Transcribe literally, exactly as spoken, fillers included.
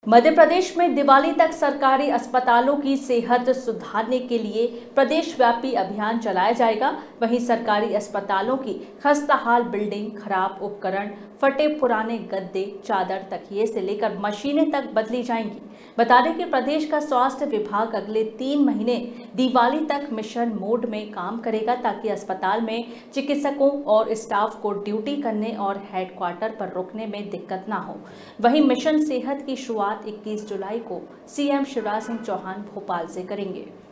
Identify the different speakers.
Speaker 1: मध्य प्रदेश में दिवाली तक सरकारी अस्पतालों की सेहत सुधारने के लिए प्रदेश व्यापी अभियान चलाया जाएगा। वहीं सरकारी अस्पतालों की खस्ताहाल बिल्डिंग, खराब उपकरण, फटे पुराने गद्दे, चादर, तकिए से लेकर मशीनें तक बदली जाएंगी। बता दें कि प्रदेश का स्वास्थ्य विभाग अगले तीन महीने दिवाली तक मिशन मोड में काम करेगा, ताकि अस्पताल में चिकित्सकों और स्टाफ को ड्यूटी करने और हेडक्वार्टर पर रुकने में दिक्कत ना हो। वहीं मिशन सेहत की शुरुआत इक्कीस जुलाई को सीएम शिवराज सिंह चौहान भोपाल से करेंगे।